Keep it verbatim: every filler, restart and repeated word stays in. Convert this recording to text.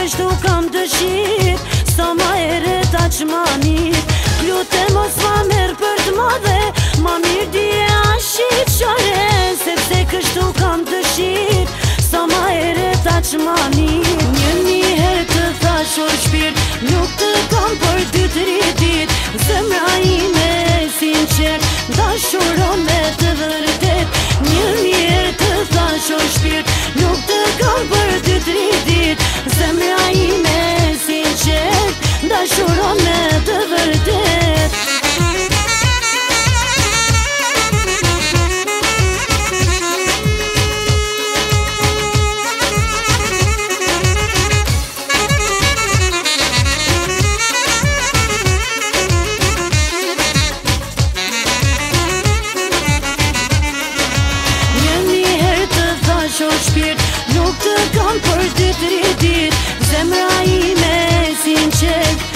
shtu kam dëshir sa ma eret aq ma mirë. Lute mos ma merë për të madhe, ma mirë dje ashit qare, sepse kështu kam dëshir sa ma eret aq ma mirë. Një një herë të thash o shpirt, nuk të kam për dy tri dit, zemra ime sinqer, dashuron me të vërtet. Një një herë të thash o shpirt, nuk të kam për dy tri dit, zemra ime sinqer, dashuron me të vërtet. O shpirt, nuk të kam për dy tri dit, zemra ime sinqer,